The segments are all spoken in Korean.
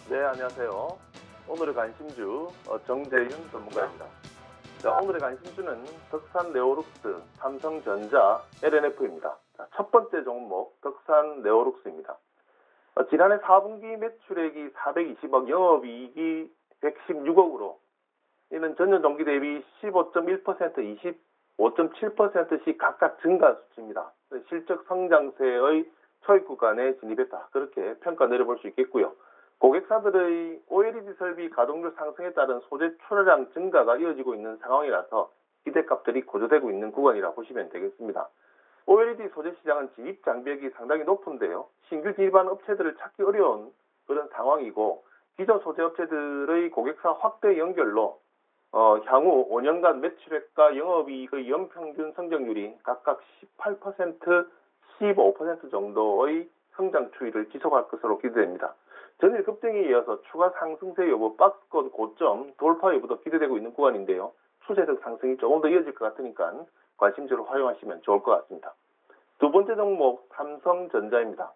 네, 안녕하세요. 오늘의 관심주 정재윤 전문가입니다. 자, 오늘의 관심주는 덕산 네오룩스, 삼성전자, LNF입니다. 자, 첫 번째 종목 덕산 네오룩스입니다. 지난해 4분기 매출액이 420억, 영업이익이 116억으로 이는 전년 동기 대비 15.1%, 25.7%씩 각각 증가 수치입니다. 실적 성장세의 초입 구간에 진입했다. 그렇게 평가 내려볼 수 있겠고요. 고객사들의 OLED 설비 가동률 상승에 따른 소재 출하량 증가가 이어지고 있는 상황이라서 기대값들이 고조되고 있는 구간이라 보시면 되겠습니다. OLED 소재 시장은 진입 장벽이 상당히 높은데요. 신규 진입하는 업체들을 찾기 어려운 그런 상황이고 기존 소재 업체들의 고객사 확대 연결로 향후 5년간 매출액과 영업이익의 연평균 성장률이 각각 18%, 15% 정도의 성장 추이를 지속할 것으로 기대됩니다. 전일 급등에 이어서 추가 상승세 여부, 박스권 고점 돌파 여부도 기대되고 있는 구간인데요. 추세적 상승이 조금 더 이어질 것 같으니까 관심주로 활용하시면 좋을 것 같습니다. 두 번째 종목 삼성전자입니다.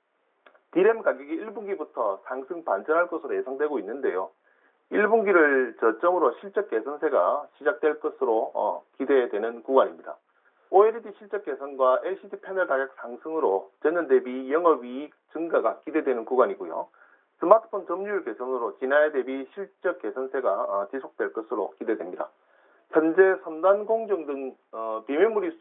D램 가격이 1분기부터 상승 반전할 것으로 예상되고 있는데요. 1분기를 저점으로 실적 개선세가 시작될 것으로 기대되는 구간입니다. OLED 실적 개선과 LCD 패널 가격 상승으로 전년 대비 영업이익 증가가 기대되는 구간이고요. 스마트폰 점유율 개선으로 지난해 대비 실적 개선세가 지속될 것으로 기대됩니다. 현재 첨단 공정 등 비메모리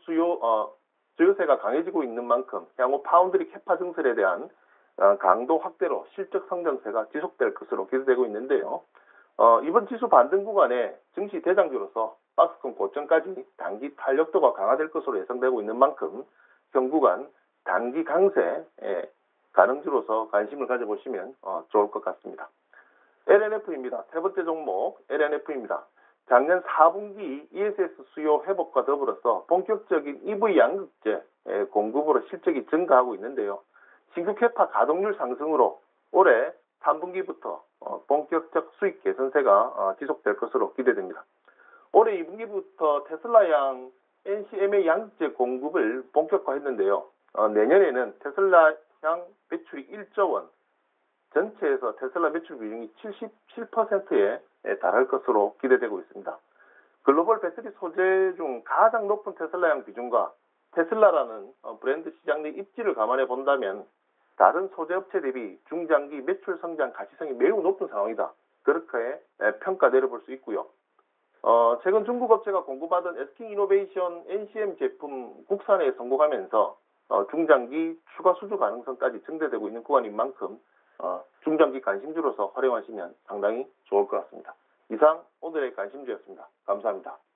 수요세가 강해지고 있는 만큼 향후 파운드리 캐파 증설에 대한 강도 확대로 실적 성장세가 지속될 것으로 기대되고 있는데요. 이번 지수 반등 구간에 증시 대장주로서 박스권 고점까지 단기 탄력도가 강화될 것으로 예상되고 있는 만큼 현 구간 단기 강세 가능주로서 관심을 가져보시면 좋을 것 같습니다. LNF입니다. 세 번째 종목 LNF입니다. 작년 4분기 ESS 수요 회복과 더불어서 본격적인 EV 양극재 공급으로 실적이 증가하고 있는데요. 신규 캐파 가동률 상승으로 올해 3분기부터 본격적 수익 개선세가 지속될 것으로 기대됩니다. 올해 2분기부터 테슬라양 NCMA 양극재 공급을 본격화했는데요. 내년에는 테슬라양 매출이 1조 원, 전체에서 테슬라 매출 비중이 77%에 달할 것으로 기대되고 있습니다. 글로벌 배터리 소재 중 가장 높은 테슬라양 비중과 테슬라라는 브랜드 시장 내 입지를 감안해 본다면 다른 소재 업체 대비 중장기 매출 성장 가시성이 매우 높은 상황이다. 그렇게 평가 내려볼 수 있고요. 최근 중국 업체가 공급하던 SK이노베이션 NCM 제품 국산에 성공하면서 중장기 추가 수주 가능성까지 증대되고 있는 구간인 만큼 중장기 관심주로서 활용하시면 상당히 좋을 것 같습니다. 이상 오늘의 관심주였습니다. 감사합니다.